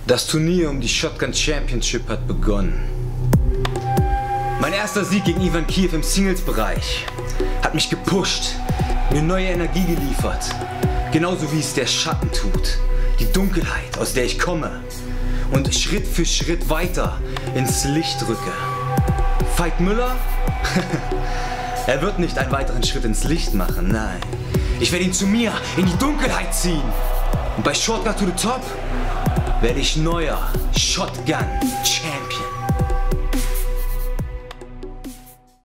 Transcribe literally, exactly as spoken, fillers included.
Das Turnier um die Shotgun Championship hat begonnen. Mein erster Sieg gegen Ivan Kiev im Singles-Bereich hat mich gepusht, mir neue Energie geliefert. Genauso wie es der Schatten tut, die Dunkelheit, aus der ich komme und Schritt für Schritt weiter ins Licht rücke. Veit Müller? Er wird nicht einen weiteren Schritt ins Licht machen, nein. Ich werde ihn zu mir in die Dunkelheit ziehen. Und bei Shotgun to the Top werde ich neuer Shotgun Champion.